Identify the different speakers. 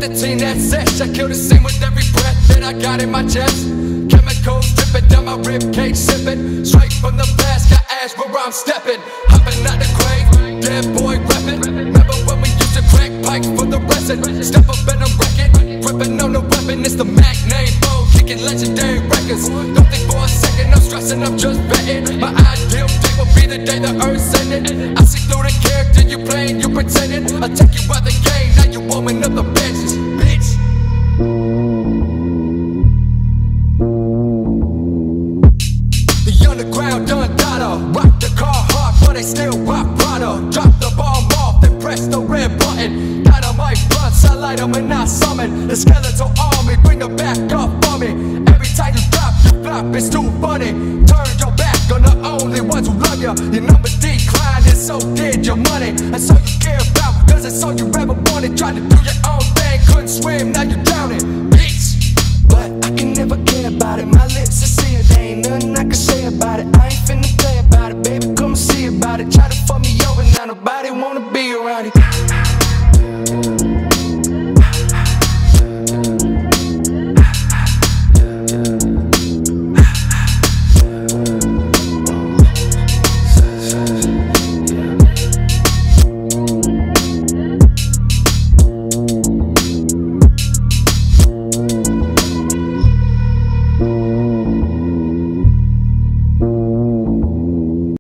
Speaker 1: the team that says I kill the scene with every breath that I got in my chest. Chemicals dripping down my ribcage, sipping straight from the past. Got ash where I'm stepping, hopping out the grave, dead boy repping. Remember when we used to crack pipes for the resin? Step up and I'm wrecking, gripping on the weapon. It's the Mac name, bow, kicking legendary records. Don't think for a second I'm stressing, I'm just betting. My ideal day will be the day the earth's ending. I see through the character you playing, you pretending. I take you out the game, now you warming up the benches, bitch. The underground done data, rock the car hard, but they still rock Prada. Drop the bomb off, then press the red button. Dynamite blunts, I light them and I summon the skeletal army, bring them back up for me. Every time you drop, you flop, it's too funny. Turn your back on the only ones who love you. Your numbers decline and so did your money. That's all you care about, cause it's all you ever wanted. Tried to do your own thing, couldn't swim, now you're drowning, bitch. But I can never care about it, my lips are sealed, ain't nothing